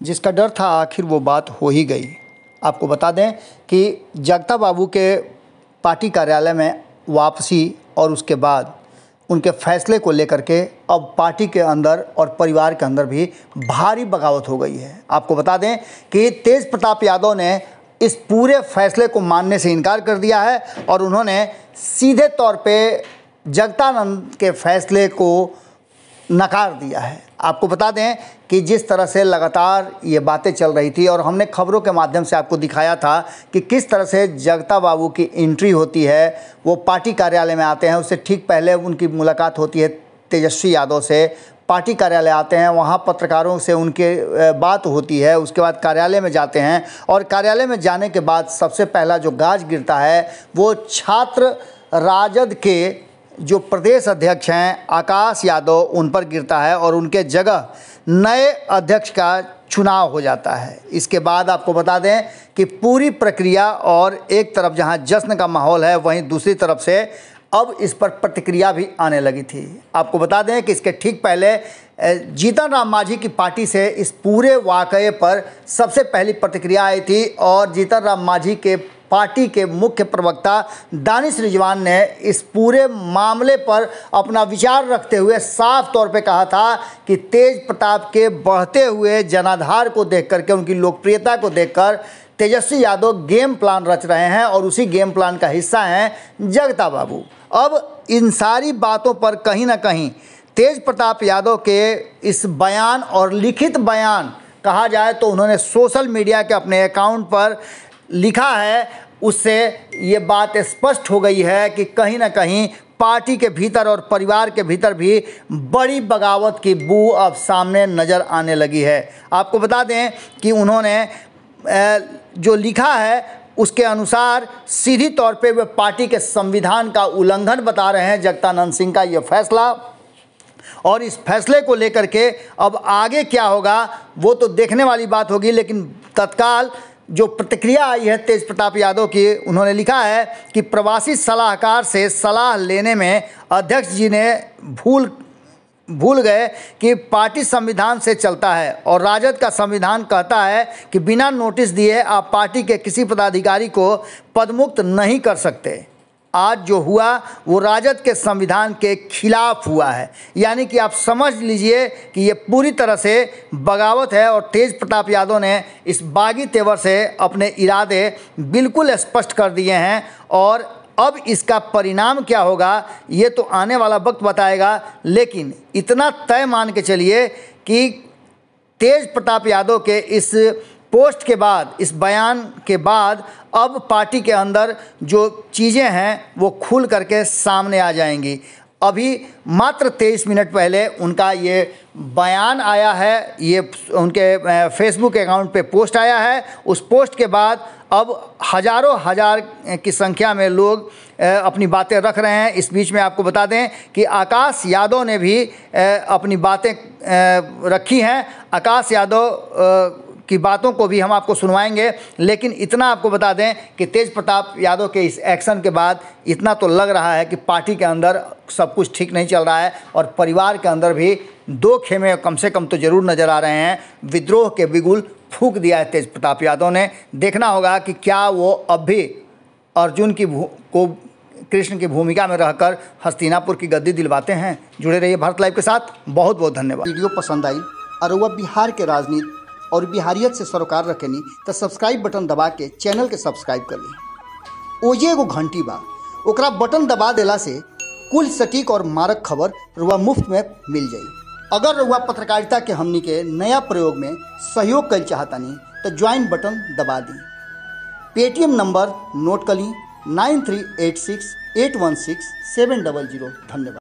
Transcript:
जिसका डर था आखिर वो बात हो ही गई। आपको बता दें कि जगता बाबू के पार्टी कार्यालय में वापसी और उसके बाद उनके फैसले को लेकर के अब पार्टी के अंदर और परिवार के अंदर भी भारी बगावत हो गई है। आपको बता दें कि तेज प्रताप यादव ने इस पूरे फैसले को मानने से इनकार कर दिया है और उन्होंने सीधे तौर पे जगतानंद के फैसले को नकार दिया है। आपको बता दें कि जिस तरह से लगातार ये बातें चल रही थी और हमने खबरों के माध्यम से आपको दिखाया था कि किस तरह से जगता बाबू की एंट्री होती है, वो पार्टी कार्यालय में आते हैं, उससे ठीक पहले उनकी मुलाकात होती है तेजस्वी यादव से, पार्टी कार्यालय आते हैं, वहाँ पत्रकारों से उनके बात होती है, उसके बाद कार्यालय में जाते हैं और कार्यालय में जाने के बाद सबसे पहला जो गाज गिरता है वो छात्र राजद के जो प्रदेश अध्यक्ष हैं आकाश यादव उन पर गिरता है और उनके जगह नए अध्यक्ष का चुनाव हो जाता है। इसके बाद आपको बता दें कि पूरी प्रक्रिया और एक तरफ जहां जश्न का माहौल है वहीं दूसरी तरफ से अब इस पर प्रतिक्रिया भी आने लगी थी। आपको बता दें कि इसके ठीक पहले जीतन राम मांझी की पार्टी से इस पूरे वाक़ये पर सबसे पहली प्रतिक्रिया आई थी और जीतन राम मांझी के पार्टी के मुख्य प्रवक्ता दानिश रिजवान ने इस पूरे मामले पर अपना विचार रखते हुए साफ तौर पे कहा था कि तेज प्रताप के बढ़ते हुए जनाधार को देख करके, उनकी लोकप्रियता को देखकर तेजस्वी यादव गेम प्लान रच रहे हैं और उसी गेम प्लान का हिस्सा हैं जगता बाबू। अब इन सारी बातों पर कहीं ना कहीं तेज प्रताप यादव के इस बयान और लिखित बयान कहा जाए तो उन्होंने सोशल मीडिया के अपने अकाउंट पर लिखा है, उससे ये बात स्पष्ट हो गई है कि कहीं ना कहीं पार्टी के भीतर और परिवार के भीतर भी बड़ी बगावत की बू अब सामने नज़र आने लगी है। आपको बता दें कि उन्होंने जो लिखा है उसके अनुसार सीधी तौर पे वे पार्टी के संविधान का उल्लंघन बता रहे हैं जगतानंद सिंह का ये फैसला, और इस फैसले को लेकर के अब आगे क्या होगा वो तो देखने वाली बात होगी। लेकिन तत्काल जो प्रतिक्रिया आई है तेज प्रताप यादव की, उन्होंने लिखा है कि प्रवासी सलाहकार से सलाह लेने में अध्यक्ष जी ने भूल गए कि पार्टी संविधान से चलता है और राजद का संविधान कहता है कि बिना नोटिस दिए आप पार्टी के किसी पदाधिकारी को पदमुक्त नहीं कर सकते। आज जो हुआ वो राजद के संविधान के खिलाफ हुआ है, यानी कि आप समझ लीजिए कि ये पूरी तरह से बगावत है और तेज प्रताप यादव ने इस बागी तेवर से अपने इरादे बिल्कुल स्पष्ट कर दिए हैं और अब इसका परिणाम क्या होगा ये तो आने वाला वक्त बताएगा। लेकिन इतना तय मान के चलिए कि तेज प्रताप यादव के इस पोस्ट के बाद, इस बयान के बाद अब पार्टी के अंदर जो चीज़ें हैं वो खुल करके सामने आ जाएंगी। अभी मात्र 23 मिनट पहले उनका ये बयान आया है, ये उनके फेसबुक अकाउंट पे पोस्ट आया है। उस पोस्ट के बाद अब हज़ारों हज़ार की संख्या में लोग अपनी बातें रख रहे हैं। इस बीच में आपको बता दें कि आकाश यादव ने भी अपनी बातें रखी हैं। आकाश यादव की बातों को भी हम आपको सुनवाएंगे, लेकिन इतना आपको बता दें कि तेज प्रताप यादव के इस एक्शन के बाद इतना तो लग रहा है कि पार्टी के अंदर सब कुछ ठीक नहीं चल रहा है और परिवार के अंदर भी दो खेमे कम से कम तो ज़रूर नज़र आ रहे हैं। विद्रोह के बिगुल फूंक दिया है तेज प्रताप यादव ने। देखना होगा कि क्या वो अब भी अर्जुन को कृष्ण की भूमिका में रहकर हस्तिनापुर की गद्दी दिलवाते हैं। जुड़े रहिए भारत लाइव के साथ। बहुत बहुत धन्यवाद। वीडियो पसंद आई और वह बिहार के राजनीति और बिहारियत से सरोकार रखेनी तो सब्सक्राइब बटन दबा के चैनल के सब्सक्राइब कर ली। ओजे एगो घंटी बा, ओकरा बटन दबा देला से कुल सटीक और मारक खबर रुआ मुफ्त में मिल जाई। अगर रुआ पत्रकारिता के हमनी के नया प्रयोग में सहयोग कर चाहतानी तो ज्वाइन बटन दबा दी। पेटीएम नंबर नोट कर ली 9386816700। धन्यवाद।